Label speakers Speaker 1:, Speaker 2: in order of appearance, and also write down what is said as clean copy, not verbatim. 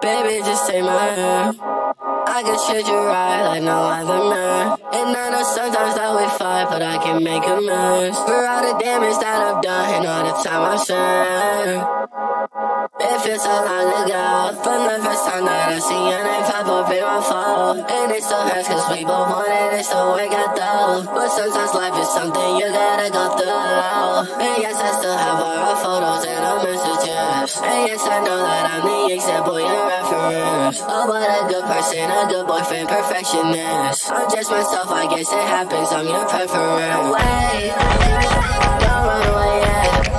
Speaker 1: Baby, just take my hand. I can treat you right like no other man. And I know sometimes that we fight, but I can make amends for all the damage that I've done and all the time I've spent. It feels so long ago, from the first time that I see your name pop up in my phone. And it still hurts cause we both wanted it, so work out though. But sometimes life is something you gotta go through. And yes, I still have all our photos and our messages. And yes, I know that I'm the example you're reference. Oh, what a good person, a good boyfriend, perfectionist. I'm just myself, I guess it happens, I'm your preference. Wait, don't run away yet.